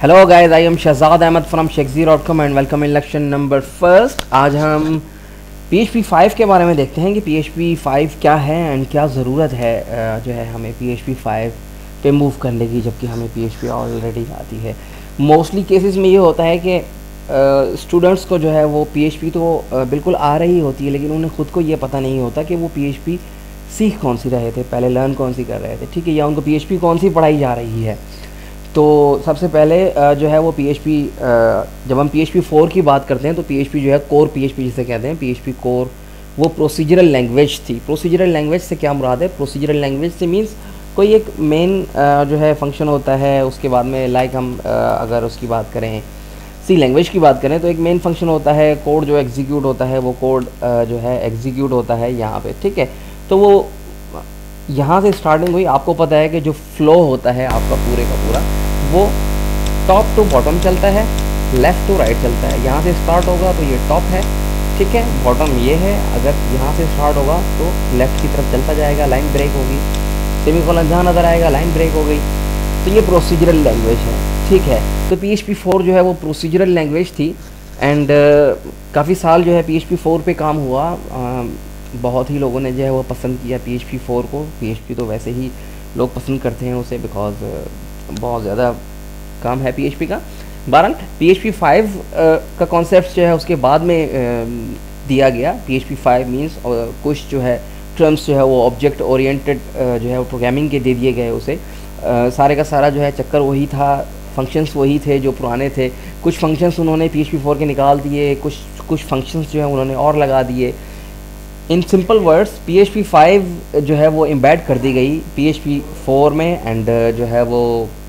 Hello guys, I am Shahzad Ahmed from shekzi.com and welcome in lecture number first. आज हम PHP 5 के बारे में देखते हैं कि PHP 5 क्या है एंड क्या ज़रूरत है जो है हमें PHP 5 पे मूव करने की, जबकि हमें PHP ऑलरेडी आती है। मोस्टली केसेस में ये होता है कि स्टूडेंट्स को जो है वो PHP तो बिल्कुल आ रही होती है, लेकिन उन्हें ख़ुद को ये पता नहीं होता कि वो PHP सीख कौन सी रहे थे, पहले लर्न कौन सी कर रहे थे, ठीक है, या उनको PHP कौन सी पढ़ाई जा रही है। तो सबसे पहले जो है वो PHP, जब हम PHP 4 की बात करते हैं तो PHP जो है कोर PHP जिसे कहते हैं, PHP कोर वो प्रोसीजरल लैंग्वेज थी। प्रोसीजरल लैंग्वेज से क्या मुराद है? प्रोसीजरल लैंग्वेज से मींस कोई एक मेन जो है फंक्शन होता है, उसके बाद में लाइक हम अगर उसकी बात करें सी लैंग्वेज की बात करें तो एक मेन फंक्शन होता है, कोड जो एग्जीक्यूट होता है वो कोड जो है एग्जीक्यूट होता है यहाँ पे, ठीक है। तो वो यहाँ से स्टार्टिंग हुई, आपको पता है कि जो फ्लो होता है आपका पूरे का पूरा वो टॉप टू बॉटम चलता है, लेफ़्ट टू राइट चलता है। यहाँ से स्टार्ट होगा तो ये टॉप है, ठीक है, बॉटम ये है। अगर यहाँ से स्टार्ट होगा तो लेफ़्ट की तरफ चलता जाएगा, लाइन ब्रेक होगी, सेमीकोलन जहाँ नज़र आएगा लाइन ब्रेक हो गई। तो ये प्रोसीजरल लैंग्वेज है, ठीक है। तो PHP 4 जो है वो प्रोसीजरल लैंग्वेज थी एंड काफ़ी साल जो है PHP 4 पे काम हुआ। बहुत ही लोगों ने जो है वो पसंद किया PHP 4 को। PHP तो वैसे ही लोग पसंद करते हैं उसे, बिकॉज बहुत ज़्यादा काम है PHP का। बहरहाल PHP 5 का कॉन्सेप्ट जो है उसके बाद में दिया गया। PHP 5 मीन्स कुछ जो है टर्म्स जो है वो ऑब्जेक्ट ओरिएंटेड जो है वो प्रोग्रामिंग के दे दिए गए उसे। सारे का सारा जो है चक्कर वही था, फंक्शंस वही थे जो पुराने थे। कुछ फंक्शंस उन्होंने PHP 4 के निकाल दिए, कुछ फंक्शंस जो है उन्होंने और लगा दिए। इन सिंपल वर्ड्स PHP 5 जो है वो एम्बेड कर दी गई PHP 4 में एंड जो है वो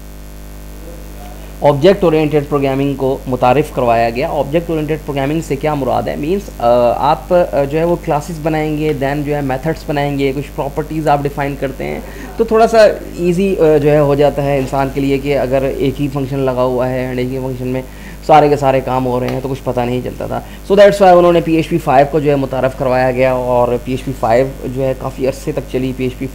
ऑब्जेक्ट ओरिएंटेड प्रोग्रामिंग को मुतारिफ़ करवाया गया। ऑब्जेक्ट ओरिएंटेड प्रोग्रामिंग से क्या मुराद है? मींस आप जो है वो क्लासेस बनाएंगे, दैन जो है मेथड्स बनाएंगे, कुछ प्रॉपर्टीज़ आप डिफ़ाइन करते हैं, तो थोड़ा सा इजी जो है हो जाता है इंसान के लिए कि अगर एक ही फंक्शन लगा हुआ है एंड एक ही फंक्शन में सारे के सारे काम हो रहे हैं तो कुछ पता नहीं चलता था। सो दैट्स वाई उन्होंने PHP 5 को जो है मुतारफ़ करवाया गया और PHP 5 जो है काफ़ी अरसे तक चली। PHP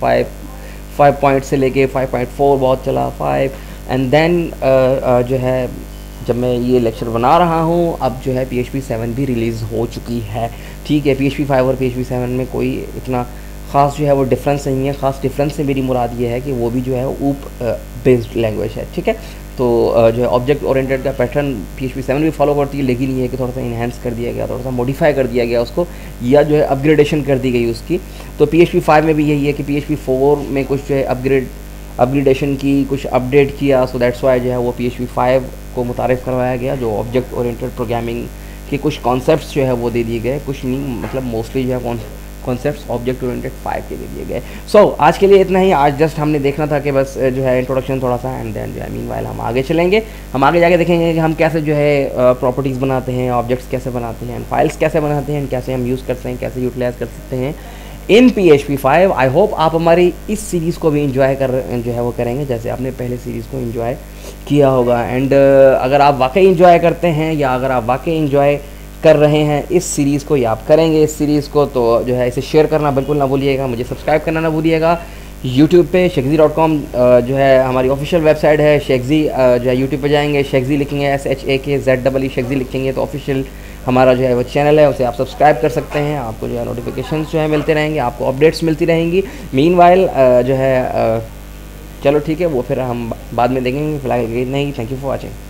5 पॉइंट से लेके 5.4 बहुत चला, 5 एंड देन जो है जब मैं ये लेक्चर बना रहा हूँ अब जो है PHP 7 भी रिलीज़ हो चुकी है, ठीक है। PHP 5 और PHP 7 में कोई इतना ख़ास जो है वो डिफरेंस नहीं है। ख़ास डिफरेंस से मेरी मुराद ये है कि वो भी जो है ऊप बेस्ड लैंग्वेज है, ठीक है। तो जो है ऑब्जेक्ट ओरिएंटेड का पैटर्न PHP 7 भी फॉलो करती है, लेकिन ये है कि थोड़ा सा इन्हेंस कर दिया गया, थोड़ा सा मॉडिफाई कर दिया गया उसको, या जो है अपग्रेडेशन कर दी गई उसकी। तो PHP 5 में भी यही है कि PHP 4 में कुछ जो है अपग्रेडेशन की, कुछ अपडेट किया। सो दैट्स वाई जो है वो PHP 5 को मुतारिफ़ करवाया गया। जो ऑब्जेक्ट ओरिएंटेड प्रोग्रामिंग के कुछ कॉन्सेप्ट्स जो है वो दे दिए गए, कुछ नहीं मतलब मोस्टली जो है कॉन्सेप्ट्स ऑब्जेक्ट ओरिएंटेड 5 के दे दिए गए। सो आज के लिए इतना ही। आज जस्ट हमने देखना था कि बस जो है इंट्रोडक्शन थोड़ा सा, एंड देन जो है मीनवाइल हम आगे चलेंगे। हम आगे जाके देखेंगे कि हम कैसे जो है प्रॉपर्टीज़ बनाते हैं, ऑब्जेक्ट्स कैसे बनाते हैं, फाइल्स कैसे बनाते हैं, कैसे हम यूज़ करते हैं, कैसे यूटिलाइज कर सकते हैं इन PHP 5। आई होप आप हमारी इस सीरीज़ को भी इंजॉय जो है वो करेंगे जैसे आपने पहले सीरीज़ को इंजॉय किया होगा। एंड अगर आप वाकई इंजॉय करते हैं या अगर आप वाकई इंजॉय कर रहे हैं इस सीरीज़ को या आप करेंगे इस सीरीज़ को, तो जो है इसे शेयर करना बिल्कुल ना भूलिएगा। मुझे सब्सक्राइब करना ना भूलिएगा। यूट्यूब पे shekzi.com जो है हमारी ऑफिशियल वेबसाइट है। Shekzi जो है यूट्यूब पे जाएंगे, Shekzi लिखेंगे, SHAKZEE Shekzi लिखेंगे तो ऑफिशियल हमारा जो है वो चैनल है, उसे आप सब्सक्राइब कर सकते हैं। आपको जो है नोटिफिकेशंस जो है मिलते रहेंगे, आपको अपडेट्स मिलती रहेंगी। मीनवाइल जो है चलो ठीक है, वो फिर हम बाद में देखेंगे। फिलहाल नहीं, थैंक यू फॉर वॉचिंग।